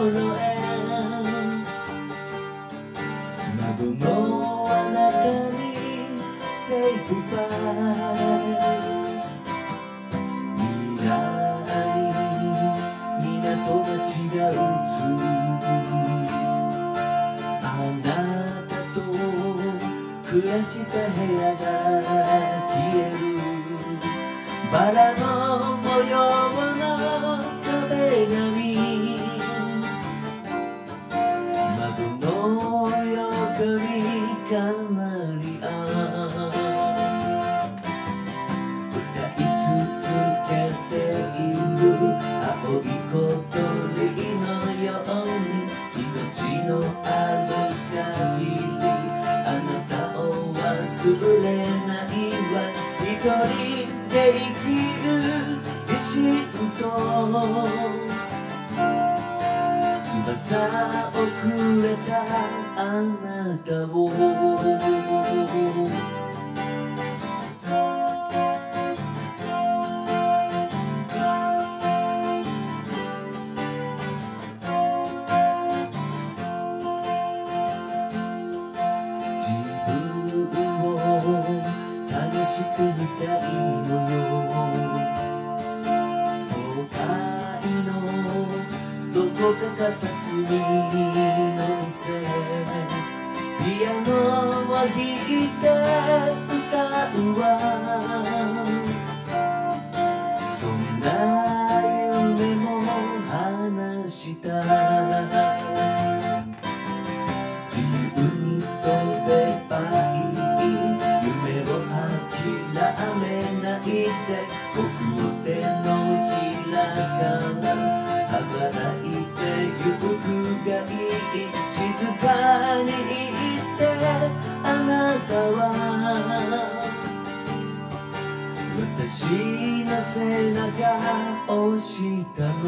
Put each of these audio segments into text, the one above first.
へ窓の中に Say goodbye 未来に港町が映るあなたと暮らした部屋が消えるバラの模様の壁紙窓の横にカナリア歌い続けている青い小鳥のように命のある限りあなたを忘れないわ一人で生きる自信と翼をくれたあなたを自分を試してみたいのよ後悔のどこか片隅の店ピアノを弾いて歌うわそんな夢も話した自由に飛べばいい夢を諦めないで僕の手のひらから羽ばたいてゆくがいい静かに言ってあなたは私の背中を押したの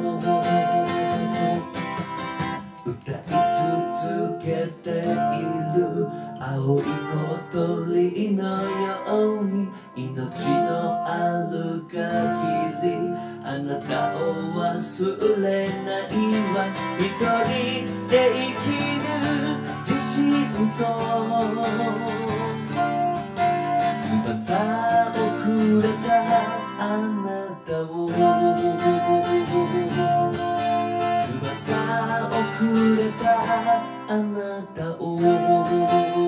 歌い続けている青い小鳥のように命のある限りあなたを忘れないわ一人で生きる自信と翼をくれたあなたを翼をくれたあなたを